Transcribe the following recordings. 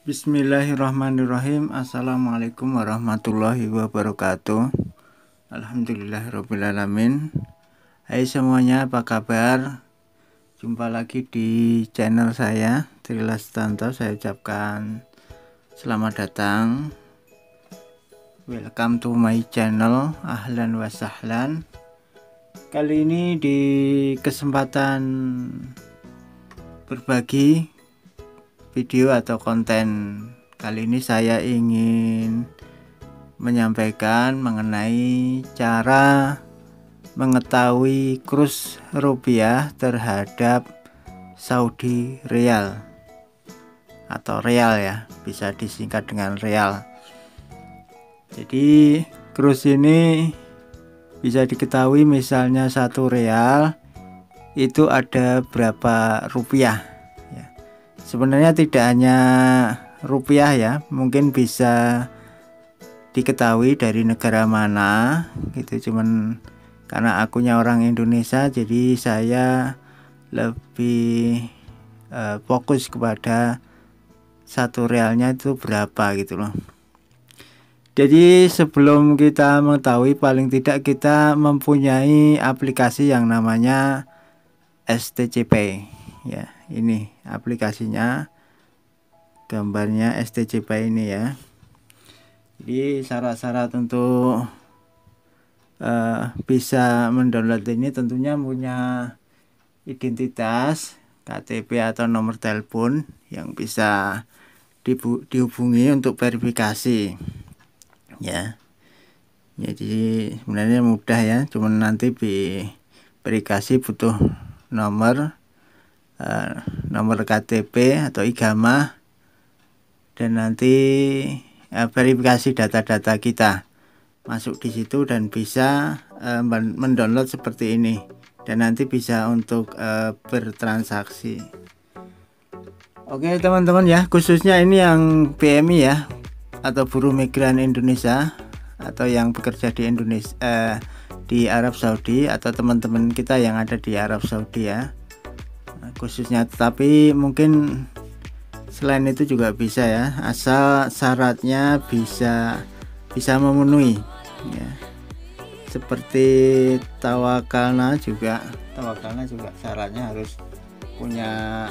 Bismillahirrahmanirrahim. Assalamualaikum warahmatullahi wabarakatuh. Alhamdulillahirrabbilalamin. Hai semuanya, apa kabar? Jumpa lagi di channel saya, Trilas Tanto. Saya ucapkan selamat datang. Welcome to my channel. Ahlan wa sahlan. Kali ini di kesempatan berbagi video atau konten kali ini saya ingin menyampaikan mengenai cara mengetahui kurs rupiah terhadap Saudi Riyal atau real ya, bisa disingkat dengan real. Jadi kurs ini bisa diketahui misalnya 1 real itu ada berapa rupiah. Sebenarnya tidak hanya rupiah ya, mungkin bisa diketahui dari negara mana gitu. Cuman karena akunya orang Indonesia, jadi saya lebih fokus kepada 1 realnya itu berapa gitu loh. Jadi sebelum kita mengetahui, paling tidak kita mempunyai aplikasi yang namanya STCP ya. Ini aplikasinya, gambarnya STCP ini ya. Jadi syarat-syarat untuk bisa mendownload ini tentunya punya identitas, KTP atau nomor telepon yang bisa dihubungi untuk verifikasi ya. Jadi sebenarnya mudah ya, cuman nanti verifikasi butuh nomor KTP atau igamah, dan nanti verifikasi data-data kita masuk di situ dan bisa mendownload seperti ini, dan nanti bisa untuk bertransaksi. Oke teman-teman ya, khususnya ini yang PMI ya, atau buruh migran Indonesia atau yang bekerja di Indonesia, di Arab Saudi, atau teman-teman kita yang ada di Arab Saudi ya khususnya. Tapi mungkin selain itu juga bisa ya, asal syaratnya bisa memenuhi ya. Seperti tawakalna juga syaratnya harus punya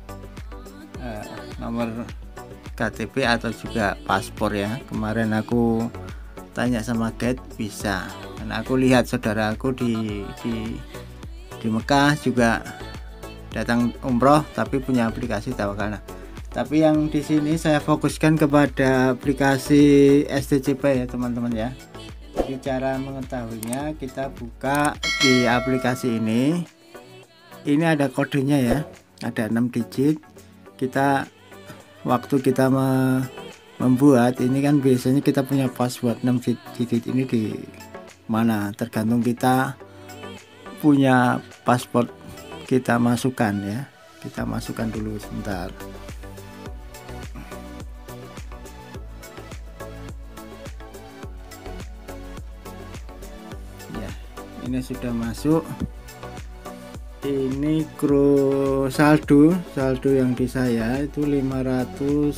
nomor KTP atau juga paspor ya. Kemarin aku tanya sama guide, bisa. Dan aku lihat saudara aku di Mekah juga datang umroh tapi punya aplikasi Tawakalna. Tapi yang di sini saya fokuskan kepada aplikasi STCP ya teman-teman ya. Jadi cara mengetahuinya, kita buka di aplikasi ini. Ini ada kodenya ya, ada 6 digit. Waktu kita membuat ini kan biasanya kita punya password 6 digit ini di mana, tergantung kita punya password. Kita masukkan ya, kita masukkan dulu sebentar ya. Ini sudah masuk. Ini saldo yang di saya itu 510.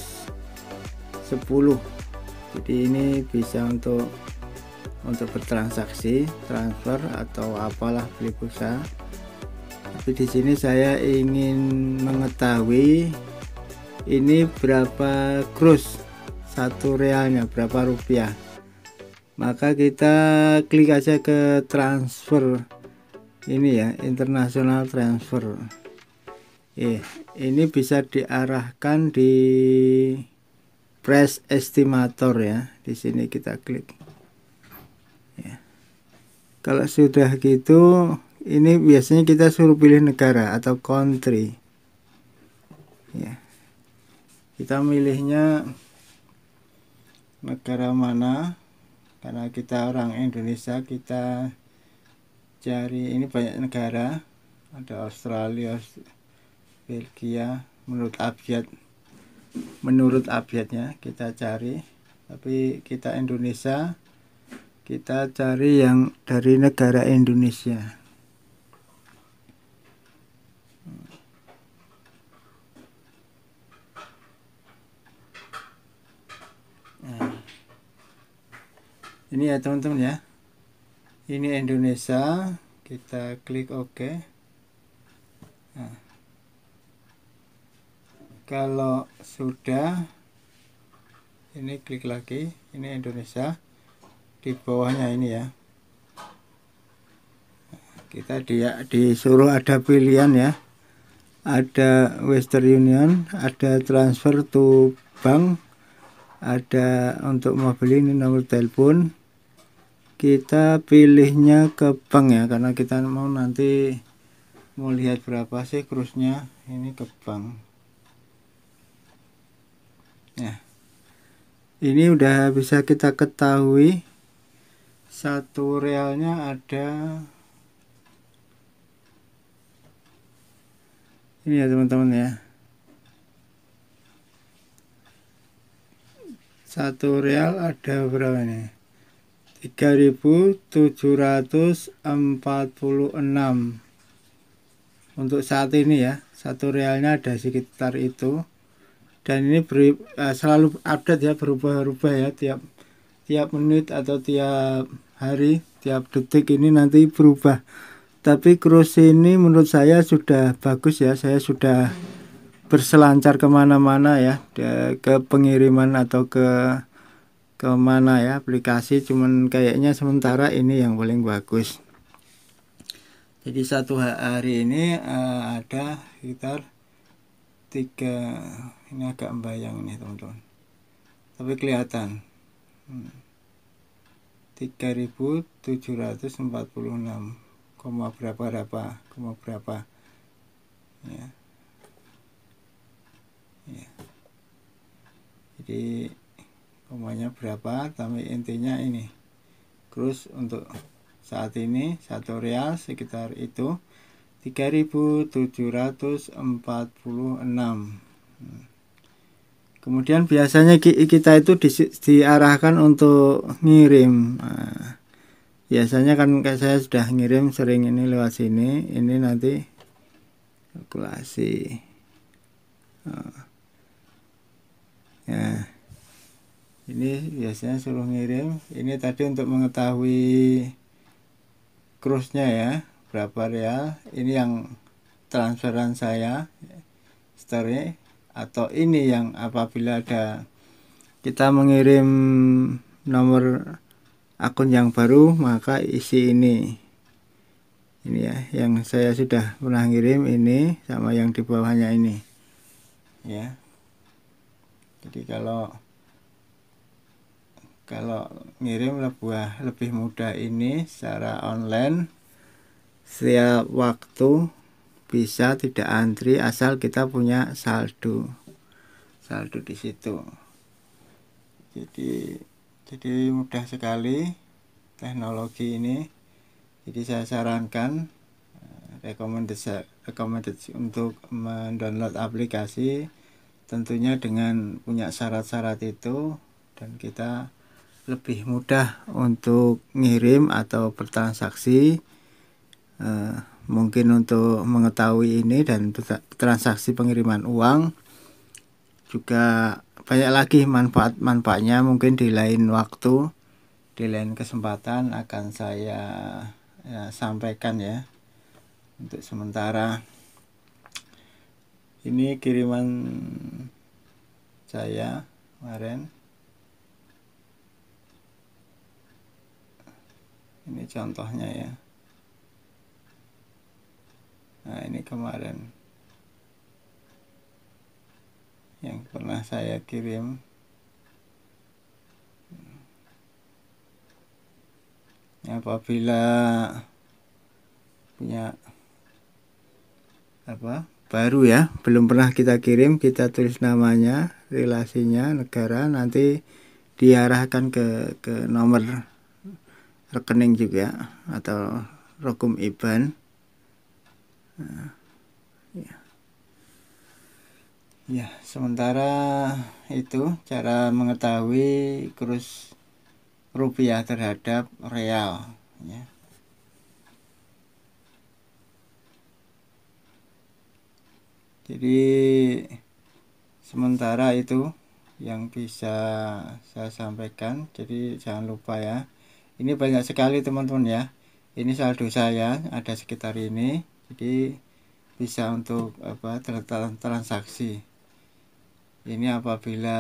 Jadi ini bisa untuk bertransaksi, transfer atau apalah, beli pulsa. Tapi di sini saya ingin mengetahui ini berapa gross 1 realnya, berapa rupiah. Maka kita klik aja ke transfer ini ya, international transfer. Ini bisa diarahkan di price estimator ya. Di sini kita klik ya. Kalau sudah gitu, ini biasanya kita suruh pilih negara atau country ya. Kita milihnya negara mana, karena kita orang Indonesia. Kita cari, ini banyak negara, ada Australia, Belgia, menurut abjadnya kita cari. Tapi kita Indonesia, kita cari yang dari negara Indonesia. Ini ya teman-teman ya, ini Indonesia, kita klik OK. Nah, kalau sudah, ini klik lagi, ini Indonesia, di bawahnya ini ya, kita disuruh ada pilihan ya, ada Western Union, ada transfer to bank, ada untuk mau beli, ini nomor telepon. Kita pilihnya ke bank ya, karena kita mau nanti mau lihat berapa sih krusnya. Ini ke bank. Nah, ini udah bisa kita ketahui satu realnya ada ini ya teman-teman ya, satu real ada berapa nih, 3.746 untuk saat ini ya. Satu realnya ada sekitar itu, dan ini selalu update ya, berubah-ubah ya, tiap menit atau tiap hari, tiap detik ini nanti berubah. Tapi cruise ini menurut saya sudah bagus ya, saya sudah berselancar kemana-mana ya, ke pengiriman atau ke mana ya aplikasi, cuman kayaknya sementara ini yang paling bagus. Jadi satu hari ini ada sekitar 3, ini agak membayang nih teman-teman, tapi kelihatan 3.746 koma berapa ya. Jadi komanya berapa, tapi intinya ini cruise untuk saat ini satu real sekitar itu 3.746. Kemudian biasanya kita itu diarahkan untuk ngirim. Nah, biasanya kan kayak saya sudah ngirim sering ini lewat sini, ini nanti kalkulasi. Ya, ini biasanya suruh ngirim. Ini tadi untuk mengetahui cruise-nya ya, berapa real. Ini yang transferan saya, story, atau ini yang apabila ada kita mengirim nomor akun yang baru, maka isi ini ya, yang saya sudah pernah ngirim ini sama yang di bawahnya ini ya. Jadi kalau ngirim lebih mudah ini secara online, setiap waktu bisa, tidak antri, asal kita punya saldo di situ. Jadi mudah sekali teknologi ini. Jadi saya sarankan rekomendasi untuk mendownload aplikasi, tentunya dengan punya syarat-syarat itu, dan kita lebih mudah untuk ngirim atau bertransaksi, mungkin untuk mengetahui ini dan transaksi pengiriman uang. Juga banyak lagi manfaatnya, mungkin di lain waktu, di lain kesempatan akan saya sampaikan ya. Untuk sementara ini kiriman saya kemarin, ini contohnya ya. Nah, ini kemarin yang pernah saya kirim. Apabila punya baru ya, belum pernah kita kirim, kita tulis namanya, relasinya, negara, nanti diarahkan ke nomor rekening juga atau rekum IBAN. Nah, ya, sementara itu cara mengetahui kurs rupiah terhadap real ya. Jadi sementara itu yang bisa saya sampaikan. Jadi jangan lupa ya, Ini banyak sekali teman-teman ya. Ini saldo saya ada sekitar ini, jadi bisa untuk transaksi. Ini apabila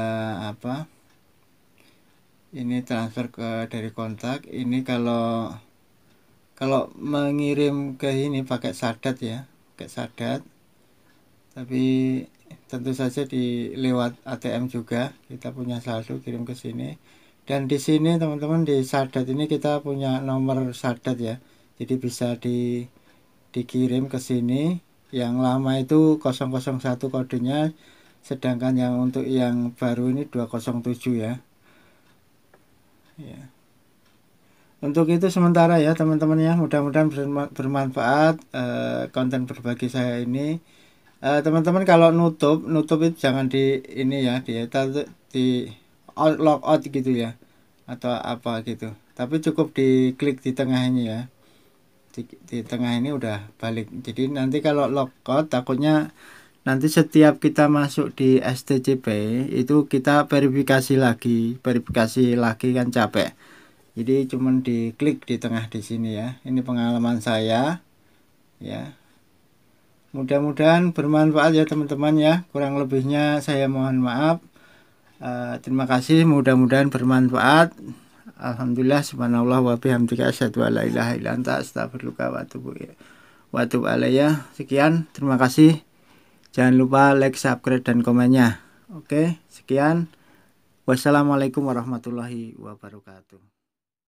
ini transfer dari kontak. Ini kalau mengirim ke ini pakai sadat ya, pakai sadat. Tapi tentu saja di lewat ATM juga kita punya saldo kirim ke sini. Dan di sini teman-teman di sadat ini kita punya nomor sadat ya. Jadi bisa dikirim ke sini. Yang lama itu 001 kodenya, sedangkan yang untuk yang baru ini 207 ya. Ya. Untuk itu sementara ya teman-teman ya, mudah-mudahan bermanfaat konten berbagi saya ini. Teman-teman kalau nutup itu jangan di ini ya, di log out gitu ya, atau apa gitu. Tapi cukup diklik di tengah ini ya, di tengah ini udah balik. Jadi nanti kalau log out takutnya nanti setiap kita masuk di STCP itu kita verifikasi lagi kan capek. Jadi cuman diklik di tengah di sini ya. Ini pengalaman saya ya. Mudah-mudahan bermanfaat ya teman-teman ya. Kurang lebihnya saya mohon maaf. Terima kasih, mudah-mudahan bermanfaat. Alhamdulillah, subhanallah wa bihamdika asyhadu an la ilaha illa anta astaghfiruka wa atubu ilaik. Sekian, terima kasih. Jangan lupa like, subscribe dan komennya. Oke, sekian. Wassalamualaikum warahmatullahi wabarakatuh.